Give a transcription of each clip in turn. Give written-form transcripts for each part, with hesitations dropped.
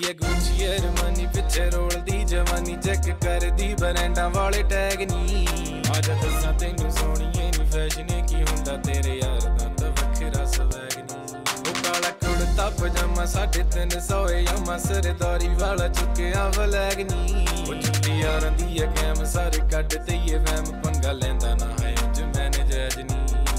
है Gucci Armani पिछे रोलदी जवानी चेक करदी ब्रांडां वाले टैग नी आज दसां तैनू सोहणीए नी फैशन की हुंदा तेरे यार दा तां वखरा स्वैग नी ओ काला कुड़ता पजामा 350 यामा सरदारी वाला चुक्किया फ्लैग नी ओ छुट्टी यारां दी है कैम सारे कट ते ये वैम पंगा लैंदा ना है ज मैंने जैज नी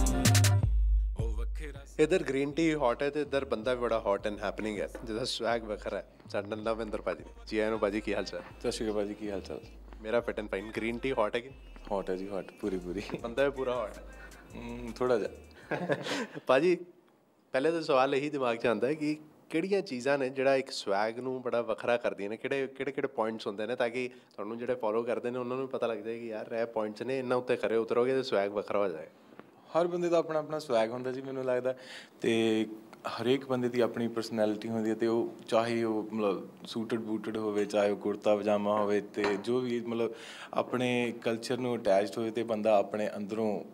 इधर ग्रीन टी हॉट है तो इधर बंदा भी बड़ा हॉट एंड हैपनिंग है जिसका स्वैग वखरा है साडा नविंदर भाजी जी आए भाजी की हाल चाल सत श्री अकाल भाजी की हाल चाल मेरा fit and fine green tea hot है कि हॉट है जी हॉट पूरी पूरी बंदा भी पूरा हॉट है थोड़ा जा भाजी पहले तो सवाल यही दिमाग 'ਚ आंदा है कि ਕਿਹੜੀਆਂ ਚੀਜ਼ਾਂ ਨੇ ਜਿਹੜਾ ਇੱਕ ਸਵੈਗ ਨੂੰ ਬੜਾ ਵੱਖਰਾ ਕਰਦੀਆਂ ਨੇ ਕਿਹੜੇ ਪੁਆਇੰਟਸ ਹੁੰਦੇ ਨੇ ਤਾਂ ਕਿ ਤੁਹਾਨੂੰ ਜਿਹੜੇ ਫੋਲੋ ਕਰਦੇ ਨੇ ਉਹਨਾਂ ਨੂੰ ਪਤਾ ਲੱਗ ਜਾਏ ਕਿ ਯਾਰ ਇਹ ਪੁਆਇੰਟਸ ਨੇ ਇਹਨਾਂ ਉੱਤੇ ਖਰੇ ਉਤਰੋਗੇ ਤਾਂ ਸਵੈਗ ਵੱਖਰਾ ਹੋ ਜਾਏ ਹਰ ਬੰਦੇ ਦਾ ਆਪਣਾ ਆਪਣਾ ਸਵੈਗ ਹੁੰਦਾ ਜੀ ਮੈਨੂੰ ਲੱਗਦਾ ਅਤੇ ਹਰੇਕ ਬੰਦੇ ਦੀ ਆਪਣੀ ਪਰਸਨੈਲਿਟੀ ਹੁੰਦੀ ਹੈ ਅਤੇ ਉਹ ਚਾਹੇ ਉਹ ਮਤਲਬ ਸੂਟਡ ਬੂਟਡ ਹੋਵੇ ਚਾਹੇ ਉਹ ਕੁੜਤਾ ਪਜਾਮਾ ਹੋਵੇ ਅਤੇ ਜੋ ਵੀ ਮਤਲਬ ਆਪਣੇ ਕਲਚਰ ਨੂੰ ਅਟੈਚਡ ਹੋਵੇ ਅਤੇ ਬੰਦਾ ਆਪਣੇ ਅੰਦਰੋਂ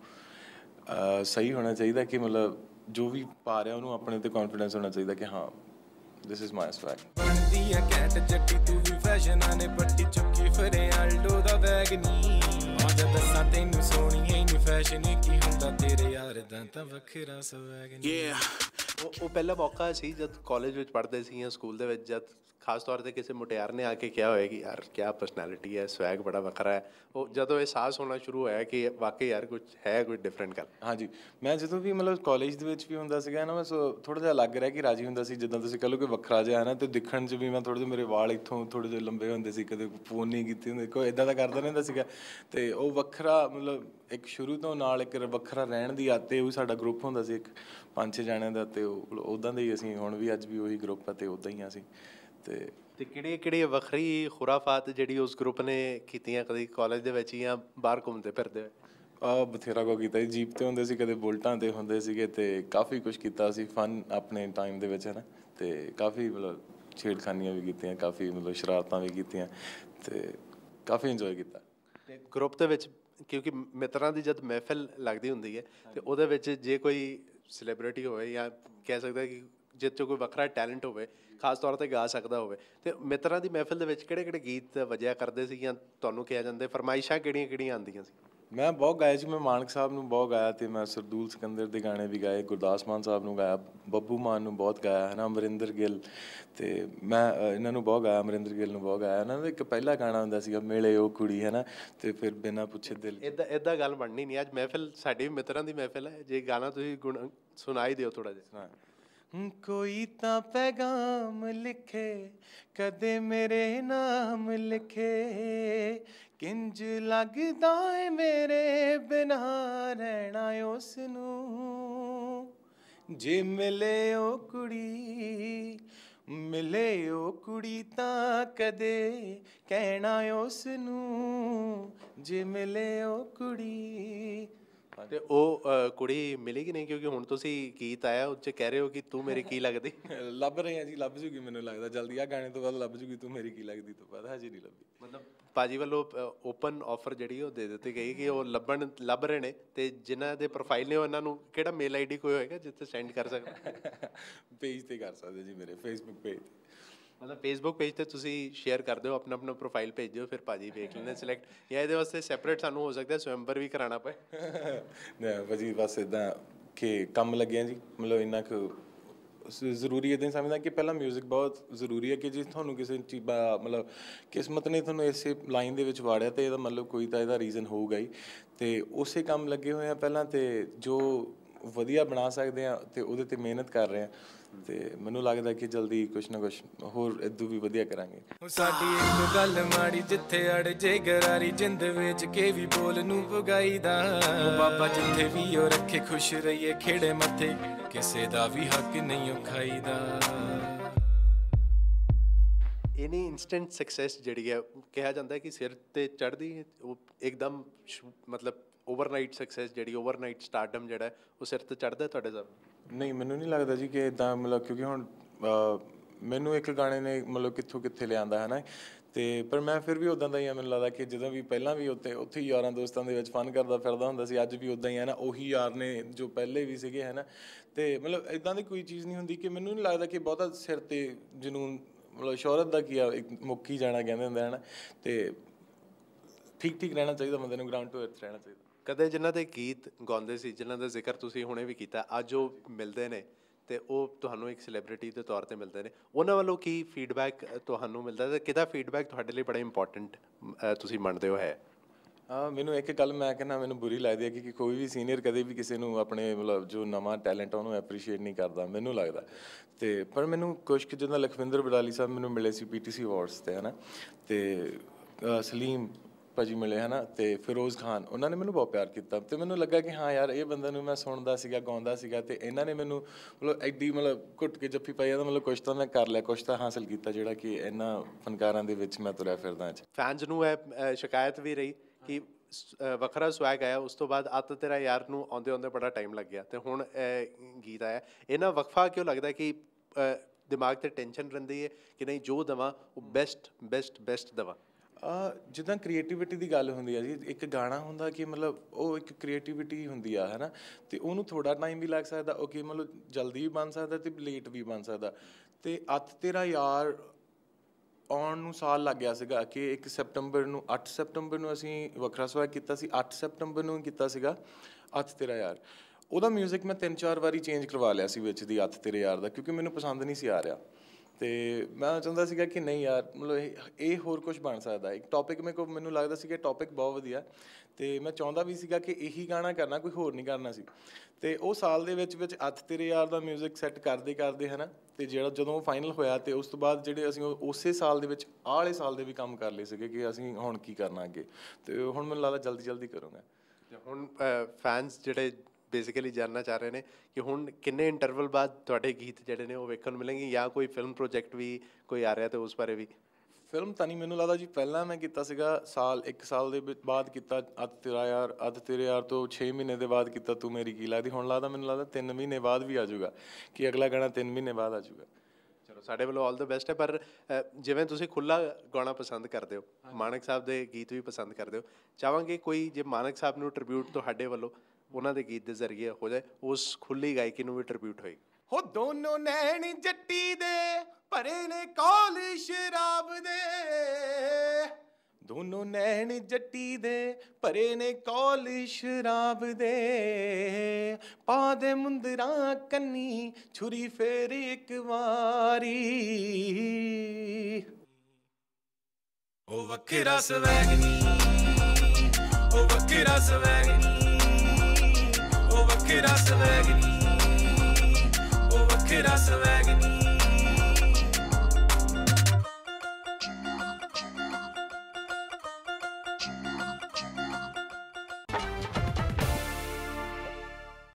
ਸਹੀ ਹੋਣਾ ਚਾਹੀਦਾ ਕਿ ਮਤਲਬ ਜੋ ਵੀ ਪਾ ਰਿਹਾ ਉਹਨੂੰ ਆਪਣੇ 'ਤੇ ਕੌਨਫੀਡੈਂਸ ਹੋਣਾ ਚਾਹੀਦਾ ਕਿ ਹਾਂ ਦਿਸ ਇਜ਼ ਮਾਈ ਸਵੈਗ ਬਣਦੀ ਆ ਕੈਟ ਜੱਟੀ ਤੂੰ ਵੀ ਫੈਸ਼ਨਾਂ ਨੇ ਪੱਟੀ ਚੁੱਕੀ ਫਿਰੇ ਆਲਡੋ ਦਾ ਬੈਗ ਨੀ ਅੱਜ ਦੱਸਾਂ ਤੈਨੂੰ ਸੋਹਣੀਏ ਨੀ ਫੈਸ਼ਨ ਕੀ ਹੁੰਦਾ ਤੇਰੇ ਯਾਰ ਦਾ ਤਾਂ ਵੱਖਰਾ ਸਵੈਗ ਨੀ ਉਹ ਪਹਿਲਾ ਮੌਕਾ ਸੀ ਜਦ ਕਾਲਜ ਵਿੱਚ ਪੜ੍ਹਦੇ ਸੀ ਜਾਂ ਸਕੂਲ ਦੇ ਵਿੱਚ ਜਦ ਖਾਸ ਤੌਰ 'ਤੇ ਕਿਸੇ ਮੁਟਿਆਰ ਨੇ ਆ ਕੇ ਕਿਹਾ ਹੋਇਆ ਕਿ ਯਾਰ ਕਿਆ ਪਰਸਨੈਲਿਟੀ ਹੈ ਸਵੈਗ ਬੜਾ ਵੱਖਰਾ ਹੈ ਉਹ ਜਦੋਂ ਅਹਿਸਾਸ ਹੋਣਾ ਸ਼ੁਰੂ ਹੋਇਆ ਕਿ ਵਾਕਈ ਯਾਰ ਕੁਝ ਹੈ ਕੋਈ ਡਿਫਰੈਂਟ ਗੱਲ ਹਾਂਜੀ ਮੈਂ ਜਦੋਂ ਵੀ ਮਤਲਬ ਕਾਲਜ ਦੇ ਵਿੱਚ ਵੀ ਹੁੰਦਾ ਸੀਗਾ ਨਾ ਮੈਂ ਥੋੜ੍ਹਾ ਜਿਹਾ ਲੱਗ ਰਿਹਾ ਕਿ ਰਾਜੀ ਹੁੰਦਾ ਸੀ ਜਿੱਦਾਂ ਤੁਸੀਂ ਕਹਿ ਲਓ ਕਿ ਵੱਖਰਾ ਜਿਹਾ ਹੈ ਨਾ ਅਤੇ ਦਿਖਣ 'ਚ ਵੀ ਮੈਂ ਥੋੜ੍ਹੇ ਜਿਹੇ ਮੇਰੇ ਵਾਲ ਇੱਥੋਂ ਥੋੜ੍ਹੇ ਜਿਹੇ ਲੰਬੇ ਹੁੰਦੇ ਸੀ ਕਦੇ ਫੋਨ ਨਹੀਂ ਕੀਤੀ ਹੁੰਦੀ ਕੋਈ ਇੱਦਾਂ ਦਾ ਕਰਦਾ ਰਹਿੰਦਾ ਸੀਗਾ ਅਤੇ ਉਹ ਵੱਖਰਾ ਮਤਲਬ ਇੱਕ ਸ਼ੁਰੂ ਤੋਂ ਨਾਲ ਇੱਕ ਵੱਖਰਾ ਰਹਿਣ ਦੀ ਆਦਤ ਉਹ ਸਾਡਾ ਗਰੁੱਪ ਹੁੰਦਾ ਸੀ ਇੱਕ 5-6 ਜਣਿਆਂ ਦਾ ਅਤੇ ਉਹ ਉੱਦਾਂ ਦੇ ਹੀ ਅਸੀਂ ਹੁਣ ਵੀ ਅੱਜ ਵੀ ਉਹੀ ਗਰੁੱਪ ਆ ਅਤੇ ਉੱਦਾਂ ਹੀ ਅਸੀਂ ਅਤੇ ਕਿਹੜੀ ਵੱਖਰੀ ਖੁਰਾਫਾਤ ਜਿਹੜੀ ਉਸ ਗਰੁੱਪ ਨੇ ਕੀਤੀਆਂ ਕਦੀ ਕਾਲਜ ਦੇ ਵਿੱਚ ਜਾਂ ਬਾਹਰ ਘੁੰਮਦੇ ਫਿਰਦੇ ਹੋਏ ਬਥੇਰਾ ਕੁਛ ਕੀਤਾ ਜੀ ਜੀਪ 'ਤੇ ਹੁੰਦੇ ਸੀ ਕਦੇ ਬੁਲਟਾਂ 'ਤੇ ਹੁੰਦੇ ਸੀਗੇ ਅਤੇ ਕਾਫੀ ਕੁਛ ਕੀਤਾ ਸੀ ਫਨ ਆਪਣੇ ਟਾਈਮ ਦੇ ਵਿੱਚ ਹੈ ਨਾ ਅਤੇ ਕਾਫੀ ਮਤਲਬ ਛੇੜਖਾਨੀਆਂ ਵੀ ਕੀਤੀਆਂ ਕਾਫੀ ਮਤਲਬ ਸ਼ਰਾਰਤਾਂ ਵੀ ਕੀਤੀਆਂ ਅਤੇ ਕਾਫੀ ਇੰਜੋਏ ਕੀਤਾ ਅਤੇ ਗਰੁੱਪ ਦੇ ਵਿੱਚ ਕਿਉਂਕਿ ਮਿੱਤਰਾਂ ਦੀ ਜਦ ਮਹਿਫਿਲ ਲੱਗਦੀ ਹੁੰਦੀ ਹੈ ਅਤੇ ਉਹਦੇ ਵਿੱਚ ਜੇ ਕੋਈ ਸੈਲੀਬ੍ਰਿਟੀ ਹੋਵੇ ਜਾਂ ਕਹਿ ਸਕਦਾ ਕਿ ਜਿਸ 'ਚ ਕੋਈ ਵੱਖਰਾ ਟੈਲੈਂਟ ਹੋਵੇ ਖਾਸ ਤੌਰ 'ਤੇ ਗਾ ਸਕਦਾ ਹੋਵੇ ਅਤੇ ਮਿੱਤਰਾਂ ਦੀ ਮਹਿਫਿਲ ਦੇ ਵਿੱਚ ਕਿਹੜੇ ਗੀਤ ਵਜਿਆ ਕਰਦੇ ਸੀ ਜਾਂ ਤੁਹਾਨੂੰ ਕਿਹਾ ਜਾਂਦਾ ਫਰਮਾਇਸ਼ਾਂ ਕਿਹੜੀਆਂ ਆਉਂਦੀਆਂ ਸੀ ਮੈਂ ਬਹੁਤ ਗਾਇਆ ਜੀ ਮੈਂ ਮਾਨਕ ਸਾਹਿਬ ਨੂੰ ਬਹੁਤ ਗਾਇਆ ਅਤੇ ਮੈਂ ਸਰਦੂਲ ਸਿਕੰਦਰ ਦੇ ਗਾਣੇ ਵੀ ਗਾਏ ਗੁਰਦਾਸ ਮਾਨ ਸਾਹਿਬ ਨੂੰ ਗਾਇਆ ਬੱਬੂ ਮਾਨ ਨੂੰ ਬਹੁਤ ਗਾਇਆ ਹੈ ਨਾ ਅਮਰਿੰਦਰ ਗਿੱਲ ਅਤੇ ਮੈਂ ਇਹਨਾਂ ਨੂੰ ਬਹੁਤ ਗਾਇਆ ਅਮਰਿੰਦਰ ਗਿੱਲ ਨੂੰ ਬਹੁਤ ਗਾਇਆ ਇਹਨਾਂ ਦਾ ਇੱਕ ਪਹਿਲਾ ਗਾਣਾ ਹੁੰਦਾ ਸੀਗਾ ਮਿਲੇ ਉਹ ਕੁੜੀ ਹੈ ਨਾ ਅਤੇ ਫਿਰ ਬਿਨਾਂ ਪੁੱਛੇ ਦਿਲ ਇੱਦਾਂ ਗੱਲ ਬਣਨੀ ਨਹੀਂ ਅੱਜ ਮਹਿਫਿਲ ਸਾਡੀ ਵੀ ਮਿੱਤਰਾਂ ਦੀ ਮਹਿਫਿਲ ਹੈ ਜੇ ਗਾਣਾ ਤੁਸੀਂ ਸੁਣਾਈ ਦਿਓ ਥੋੜ੍ਹਾ ਜਿਹਾ ਕੋਈ ਤਾਂ ਪੈਗਾਮ ਲਿਖੇ ਕਦੇ ਮੇਰੇ ਨਾਮ ਲਿਖੇ ਕਿੰਜ ਲੱਗਦਾ ਏ ਮੇਰੇ ਬਿਨਾਂ ਰਹਿਣਾ ਉਸ ਨੂੰ ਜੇ ਮਿਲੇ ਉਹ ਕੁੜੀ ਤਾਂ ਕਦੇ ਕਹਿਣਾ ਉਸ ਨੂੰ ਜੇ ਮਿਲੇ ਉਹ ਕੁੜੀ ਅਤੇ ਉਹ ਕੁੜੀ ਮਿਲੀ ਕਿ ਨਹੀਂ ਕਿਉਂਕਿ ਹੁਣ ਤੁਸੀਂ ਗੀਤ ਆਇਆ ਉਹ 'ਚ ਕਹਿ ਰਹੇ ਹੋ ਕਿ ਤੂੰ ਮੇਰੀ ਕੀ ਲੱਗਦੀ ਲੱਭ ਰਹੇ ਆ ਜੀ ਲੱਭ ਜੂਗੀ ਮੈਨੂੰ ਲੱਗਦਾ ਜਲਦੀ ਆਹ ਗਾਣੇ ਤੋਂ ਬਾਅਦ ਲੱਭ ਜੂਗੀ ਤੂੰ ਮੇਰੀ ਕੀ ਲੱਗਦੀ ਤੋਂ ਬਾਅਦ ਹਜੇ ਨਹੀਂ ਲੱਭੀ ਮਤਲਬ ਭਾਜੀ ਵੱਲੋਂ ਓਪਨ ਆਫਰ ਜਿਹੜੀ ਉਹ ਦੇ ਦਿੱਤੀ ਗਈ ਕਿ ਉਹ ਲੱਭ ਰਹੇ ਨੇ ਅਤੇ ਜਿਨ੍ਹਾਂ ਦੇ ਪ੍ਰੋਫਾਈਲ ਨੇ ਉਹ ਇਹਨਾਂ ਨੂੰ ਕਿਹੜਾ ਮੇਲ ਆਈ ਡੀ ਕੋਈ ਹੋਏਗਾ ਜਿੱਥੇ ਸੈਂਡ ਕਰ ਸਕਦਾ ਪੇਜ 'ਤੇ ਕਰ ਸਕਦੇ ਜੀ ਮੇਰੇ ਫੇਸਬੁੱਕ ਪੇਜ ਮਤਲਬ ਫੇਸਬੁੱਕ ਪੇਜ 'ਤੇ ਤੁਸੀਂ ਸ਼ੇਅਰ ਕਰ ਦਿਓ ਆਪਣਾ ਪ੍ਰੋਫਾਈਲ ਭੇਜ ਦਿਓ ਫਿਰ ਭਾਜੀ ਵੇਖ ਲੈਂਦੇ ਸਿਲੈਕਟ ਜਾਂ ਇਹਦੇ ਵਾਸਤੇ ਸੈਪਰੇਟ ਸਾਨੂੰ ਹੋ ਸਕਦਾ ਸਵੰਬਰ ਵੀ ਕਰਾਉਣਾ ਪਏ ਭਾਜੀ ਬਸ ਇੱਦਾਂ ਕਿ ਕੰਮ ਲੱਗਿਆ ਜੀ ਮਤਲਬ ਇੰਨਾ ਕੁ ਜ਼ਰੂਰੀ ਇੱਦਾਂ ਹੀ ਸਮਝਦਾ ਕਿ ਪਹਿਲਾਂ ਮਿਊਜ਼ਿਕ ਬਹੁਤ ਜ਼ਰੂਰੀ ਹੈ ਕਿ ਜੇ ਤੁਹਾਨੂੰ ਕਿਸੇ ਚੀਜ਼ ਮਤਲਬ ਕਿਸਮਤ ਨੇ ਤੁਹਾਨੂੰ ਇਸੇ ਲਾਈਨ ਦੇ ਵਿੱਚ ਵਾੜਿਆ ਅਤੇ ਇਹਦਾ ਮਤਲਬ ਕੋਈ ਤਾਂ ਇਹਦਾ ਰੀਜ਼ਨ ਹੋਊਗਾ ਹੀ ਅਤੇ ਉਸੇ ਕੰਮ ਲੱਗੇ ਹੋਏ ਆ ਪਹਿਲਾਂ ਅਤੇ ਜੋ ਵਧੀਆ ਬਣਾ ਸਕਦੇ ਹਾਂ ਅਤੇ ਉਹਦੇ 'ਤੇ ਮਿਹਨਤ ਕਰ ਰਹੇ ਹਾਂ ਅਤੇ ਮੈਨੂੰ ਲੱਗਦਾ ਕਿ ਜਲਦੀ ਕੁਛ ਨਾ ਕੁਛ ਹੋਰ ਇੱਦੋਂ ਵੀ ਵਧੀਆ ਕਰਾਂਗੇ ਸਾਡੀ ਇੱਕ ਗੱਲ ਮਾੜੀ ਜਿੱਥੇ ਅੜ ਜੇ ਗਰਾਰੀ ਜਿੰਦ ਵਿੱਚ ਕੇ ਵੀ ਬੋਲ ਨੂੰ ਵਗਾਈਦਾ ਬਾਬਾ ਜਿੱਥੇ ਵੀ ਉਹ ਰੱਖੇ ਖੁਸ਼ ਰਹੀਏ ਖੇੜੇ ਮੱਥੇ ਕਿਸੇ ਦਾ ਵੀ ਹੱਕ ਨਹੀਂ ਖਾਈਦਾ ਇਨੀ ਇੰਸਟੈਂਟ ਸਕਸੈਸ ਜਿਹੜੀ ਹੈ ਕਿਹਾ ਜਾਂਦਾ ਕਿ ਸਿਰ 'ਤੇ ਚੜ੍ਹਦੀ ਉਹ ਇੱਕਦਮ ਮਤਲਬ ਓਵਰਨਾਈਟ ਸਕਸੈਸ ਜਿਹੜੀ ਓਵਰਨਾਈਟ ਸਟਾਰਡਮ ਜਿਹੜਾ ਉਹ ਸਿਰ 'ਤੇ ਚੜ੍ਹਦਾ ਤੁਹਾਡੇ ਸਾਹਮਣੇ ਨਹੀਂ ਮੈਨੂੰ ਨਹੀਂ ਲੱਗਦਾ ਜੀ ਕਿ ਇੱਦਾਂ ਮਤਲਬ ਕਿਉਂਕਿ ਹੁਣ ਮੈਨੂੰ ਇੱਕ ਗਾਣੇ ਨੇ ਮਤਲਬ ਕਿੱਥੇ ਲਿਆਂਦਾ ਹੈ ਨਾ ਅਤੇ ਪਰ ਮੈਂ ਫਿਰ ਵੀ ਉੱਦਾਂ ਦਾ ਹੀ ਆ ਮੈਨੂੰ ਲੱਗਦਾ ਕਿ ਜਦੋਂ ਵੀ ਪਹਿਲਾਂ ਵੀ ਉੱਥੇ ਹੀ ਯਾਰਾਂ ਦੋਸਤਾਂ ਦੇ ਵਿੱਚ ਫਨ ਕਰਦਾ ਫਿਰਦਾ ਹੁੰਦਾ ਸੀ ਅੱਜ ਵੀ ਉੱਦਾਂ ਹੀ ਹੈ ਨਾ ਉਹੀ ਯਾਰ ਨੇ ਜੋ ਪਹਿਲੇ ਵੀ ਸੀਗੇ ਹੈ ਨਾ ਅਤੇ ਮਤਲਬ ਇੱਦਾਂ ਦੀ ਕੋਈ ਚੀਜ਼ ਨਹੀਂ ਹੁੰਦੀ ਕਿ ਮੈਨੂੰ ਨਹੀਂ ਲੱਗਦਾ ਕਿ ਬਹੁਤਾ ਸਿਰ 'ਤੇ ਜਨੂੰਨ ਮਤਲਬ ਸ਼ੋਹਰਤ ਦਾ ਕੀ ਆ, ਇੱਕ ਮੁੱਕ ਹੀ ਜਾਣਾ ਕਹਿੰਦੇ ਹੁੰਦੇ ਹਨ। ਅਤੇ ਠੀਕ ਰਹਿਣਾ ਚਾਹੀਦਾ ਬੰਦੇ ਨੂੰ, ਗਰਾਊਂਡ ਟੂ ਅਰਥ ਰਹਿਣਾ ਚਾਹੀਦਾ। ਕਦੇ ਜਿਨ੍ਹਾਂ ਦੇ ਗੀਤ ਗਾਉਂਦੇ ਸੀ, ਜਿਨ੍ਹਾਂ ਦਾ ਜ਼ਿਕਰ ਤੁਸੀਂ ਹੁਣੇ ਵੀ ਕੀਤਾ, ਅੱਜ ਉਹ ਮਿਲਦੇ ਨੇ ਅਤੇ ਉਹ ਤੁਹਾਨੂੰ ਇੱਕ ਸੈਲੀਬ੍ਰਿਟੀ ਦੇ ਤੌਰ 'ਤੇ ਮਿਲਦੇ ਨੇ, ਉਹਨਾਂ ਵੱਲੋਂ ਕੀ ਫੀਡਬੈਕ ਤੁਹਾਨੂੰ ਮਿਲਦਾ ਅਤੇ ਕਿਹਦਾ ਫੀਡਬੈਕ ਤੁਹਾਡੇ ਲਈ ਬੜਾ ਇੰਪੋਰਟੈਂਟ ਤੁਸੀਂ ਮੰਨਦੇ ਹੋ ਹੈ? ਮੈਨੂੰ ਇੱਕ ਗੱਲ ਮੈਂ ਕਹਿੰਦਾ ਮੈਨੂੰ ਬੁਰੀ ਲੱਗਦੀ ਹੈ ਕਿ ਕੋਈ ਵੀ ਸੀਨੀਅਰ ਕਦੇ ਵੀ ਕਿਸੇ ਨੂੰ ਆਪਣੇ ਮਤਲਬ ਜੋ ਨਵਾਂ ਟੈਲੈਂਟ ਉਹਨੂੰ ਐਪਰੀਸ਼ੀਏਟ ਨਹੀਂ ਕਰਦਾ, ਮੈਨੂੰ ਲੱਗਦਾ। ਅਤੇ ਪਰ ਮੈਨੂੰ ਕੁਛ ਕੁ ਜਿੱਦਾਂ ਲਖਵਿੰਦਰ ਵਡਾਲੀ ਸਾਹਿਬ ਮੈਨੂੰ ਮਿਲੇ ਸੀ PTC ਅਵਾਰਡਸ 'ਤੇ, ਹੈ ਨਾ, ਅਤੇ ਸਲੀਮ ਭਾਜੀ ਮਿਲੇ, ਹੈ ਨਾ, ਅਤੇ ਫਿਰੋਜ਼ ਖਾਨ, ਉਹਨਾਂ ਨੇ ਮੈਨੂੰ ਬਹੁਤ ਪਿਆਰ ਕੀਤਾ। ਅਤੇ ਮੈਨੂੰ ਲੱਗਾ ਕਿ ਹਾਂ ਯਾਰ, ਇਹ ਬੰਦੇ ਨੂੰ ਮੈਂ ਸੁਣਦਾ ਸੀਗਾ, ਗਾਉਂਦਾ ਸੀਗਾ, ਅਤੇ ਇਹਨਾਂ ਨੇ ਮੈਨੂੰ ਮਤਲਬ ਐਡੀ ਮਤਲਬ ਘੁੱਟ ਕੇ ਜੱਫੀ ਪਾਈ ਤਾਂ ਮਤਲਬ ਕੁਛ ਤਾਂ ਮੈਂ ਕਰ ਲਿਆ, ਕੁਛ ਤਾਂ ਹਾਸਿਲ ਕੀਤਾ ਜਿਹੜਾ ਕਿ ਇਹਨਾਂ ਫਨਕਾਰਾਂ ਦੇ ਵਿੱਚ ਮੈਂ ਤੁਰਿਆ ਫਿਰਦਾ। ਫੈਨਸ ਨੂੰ ਇਹ ਸ਼ਿਕਾਇਤ ਵੀ ਰਹੀ ਕਿ ਵੱਖਰਾ ਸਵੈਗ ਆਇਆ, ਉਸ ਤੋਂ ਬਾਅਦ ਅੱਤ ਤੇਰਾ ਯਾਰ ਨੂੰ ਆਉਂਦੇ ਬੜਾ ਟਾਈਮ ਲੱਗ ਗਿਆ, ਅਤੇ ਹੁਣ ਇਹ ਗੀਤ ਆਇਆ। ਇਹਨਾਂ ਵਕਫਾ ਕਿਉਂ ਲੱਗਦਾ ਕਿ ਦਿਮਾਗ 'ਤੇ ਟੈਨਸ਼ਨ ਰਹਿੰਦੀ ਹੈ ਕਿ ਨਹੀਂ ਜੋ ਦੇਵਾਂ ਉਹ ਬੈਸਟ ਦੇਵਾਂ? ਜਿੱਦਾਂ ਕ੍ਰੀਏਟੀਵਿਟੀ ਦੀ ਗੱਲ ਹੁੰਦੀ ਆ ਜੀ, ਇੱਕ ਗਾਣਾ ਹੁੰਦਾ ਕਿ ਮਤਲਬ ਉਹ ਇੱਕ ਕ੍ਰੀਏਟੀਵਿਟੀ ਹੁੰਦੀ ਆ, ਹੈ ਨਾ, ਅਤੇ ਉਹਨੂੰ ਥੋੜ੍ਹਾ ਟਾਈਮ ਵੀ ਲੱਗ ਸਕਦਾ, ਉਹ ਕਿ ਮਤਲਬ ਜਲਦੀ ਵੀ ਬਣ ਸਕਦਾ ਅਤੇ ਲੇਟ ਵੀ ਬਣ ਸਕਦਾ। ਅਤੇ ਅੱਤ ਤੇਰਾ ਯਾਰ ਆਉਣ ਨੂੰ ਸਾਲ ਲੱਗ ਗਿਆ ਸੀਗਾ ਕਿ 1 ਸੈਪਟੰਬਰ ਨੂੰ, 8 ਸੈਪਟੰਬਰ ਨੂੰ ਅਸੀਂ ਵੱਖਰਾ ਸਵੈਗ ਕੀਤਾ ਸੀ, 8 ਸੈਪਟੰਬਰ ਨੂੰ ਕੀਤਾ ਸੀਗਾ ਅੱਤ ਤੇਰਾ ਯਾਰ। ਉਹਦਾ ਮਿਊਜ਼ਿਕ ਮੈਂ 3-4 ਵਾਰੀ ਚੇਂਜ ਕਰਵਾ ਲਿਆ ਸੀ ਵਿੱਚ ਦੀ ਅੱਤ ਤੇਰੇ ਯਾਰ ਦਾ, ਕਿਉਂਕਿ ਮੈਨੂੰ ਪਸੰਦ ਨਹੀਂ ਸੀ ਆ ਰਿਹਾ। ਅਤੇ ਮੈਂ ਚਾਹੁੰਦਾ ਸੀਗਾ ਕਿ ਨਹੀਂ ਯਾਰ, ਮਤਲਬ ਇਹ ਹੋਰ ਕੁਛ ਬਣ ਸਕਦਾ। ਇੱਕ ਟੌਪਿਕ ਮੈਨੂੰ ਲੱਗਦਾ ਸੀ ਕਿ ਟੌਪਿਕ ਬਹੁਤ ਵਧੀਆ, ਅਤੇ ਮੈਂ ਚਾਹੁੰਦਾ ਵੀ ਸੀਗਾ ਕਿ ਇਹੀ ਗਾਣਾ ਕਰਨਾ, ਕੋਈ ਹੋਰ ਨਹੀਂ ਕਰਨਾ ਸੀ। ਅਤੇ ਉਹ ਸਾਲ ਦੇ ਵਿੱਚ ਅੱਤ ਤੇਰੇ ਯਾਰ ਦਾ ਮਿਊਜ਼ਿਕ ਸੈੱਟ ਕਰਦੇ ਹੈ ਨਾ, ਅਤੇ ਜਦੋਂ ਉਹ ਫਾਈਨਲ ਹੋਇਆ ਅਤੇ ਉਸ ਤੋਂ ਬਾਅਦ ਜਿਹੜੇ ਅਸੀਂ ਉਸੇ ਸਾਲ ਦੇ ਵਿੱਚ ਆਹ ਵਾਲੇ ਸਾਲ ਦੇ ਵੀ ਕੰਮ ਕਰ ਲਏ ਸੀਗੇ ਕਿ ਅਸੀਂ ਹੁਣ ਕੀ ਕਰਨਾ ਅੱਗੇ, ਅਤੇ ਹੁਣ ਮੈਨੂੰ ਲੱਗਦਾ ਜਲਦੀ ਕਰੂੰਗਾ। ਹੁਣ ਫੈਨਸ ਜਿਹੜੇ ਬੇਸਿਕਲੀ ਜਾਣਨਾ ਚਾਹ ਰਹੇ ਨੇ ਕਿ ਹੁਣ ਕਿੰਨੇ ਇੰਟਰਵਲ ਬਾਅਦ ਤੁਹਾਡੇ ਗੀਤ ਜਿਹੜੇ ਨੇ ਉਹ ਵੇਖਣ ਨੂੰ ਮਿਲਣਗੇ, ਜਾਂ ਕੋਈ ਫਿਲਮ ਪ੍ਰੋਜੈਕਟ ਵੀ ਕੋਈ ਆ ਰਿਹਾ ਅਤੇ ਉਸ ਬਾਰੇ ਵੀ? ਫਿਲਮ ਤਾਂ ਨਹੀਂ ਮੈਨੂੰ ਲੱਗਦਾ ਜੀ। ਪਹਿਲਾਂ ਮੈਂ ਕੀਤਾ ਸੀਗਾ 1 ਸਾਲ ਦੇ ਬਾਅਦ ਕੀਤਾ ਅੱਤ ਤੇਰੇ ਯਾਰ ਤੋਂ 6 ਮਹੀਨੇ ਦੇ ਬਾਅਦ ਕੀਤਾ ਤੂੰ ਮੇਰੀ ਕੀ ਲੱਗਦੀ। ਹੁਣ ਮੈਨੂੰ ਲੱਗਦਾ 3 ਮਹੀਨੇ ਬਾਅਦ ਵੀ ਆ ਜਾਊਗਾ, ਕਿ ਅਗਲਾ ਗਾਣਾ 3 ਮਹੀਨੇ ਬਾਅਦ ਆ ਜਾਊਗਾ। ਚਲੋ, ਸਾਡੇ ਵੱਲੋਂ ਆਲ ਦ ਬੈਸਟ ਹੈ। ਪਰ ਜਿਵੇਂ ਤੁਸੀਂ ਖੁੱਲ੍ਹਾ ਗਾਉਣਾ ਪਸੰਦ ਕਰਦੇ ਹੋ, ਮਾਨਕ ਸਾਹਿਬ ਦੇ ਗੀਤ ਵੀ ਪਸੰਦ ਕਰਦੇ ਹੋ, ਚਾਹਾਂਗੇ ਕੋਈ ਜੇ ਮਾਨਕ ਸਾਹਿਬ ਨੂੰ ਟ੍ਰਿਬਿਊਟ ਤੁਹਾਡੇ ਵੱਲੋਂ ਉਹਨਾਂ ਦੇ ਗੀਤ ਦੇ ਜ਼ਰੀਏ ਹੋ ਜਾਏ, ਉਸ ਖੁੱਲ੍ਹੀ ਗਾਇਕੀ ਨੂੰ ਵੀ ਟ੍ਰਿਬਿਊਟ ਹੋਏ। ਹੋ ਦੋਨੋਂ ਨੈਣ ਜੱਟੀ ਦੇ ਭਰੇ ਨੇ ਕੌਲ ਸ਼ਰਾਬ ਦੇ, ਦੋਨੋਂ ਨੈਣ ਜੱਟੀ ਦੇ ਭਰੇ ਨੇ ਕੌਲ ਸ਼ਰਾਬ ਦੇ, ਪਾ ਦੇ ਮੁੰਦਰਾਂ ਕੰਨੀ ਛੁਰੀ ਫੇਰ ਇੱਕ ਵਾਰੀ, ਉਹ ਵੱਖਰਾ ਸਵੈਗ ਨੀ, ਉਹ ਵੱਖਰਾ ਸਵੈਗ ਨੀ, ਉਹ ਵੱਖਰਾ ਸਵੈਗ ਨੀ, ਉਹ ਵੱਖਰਾ ਸਵੈਗ ਨੀ।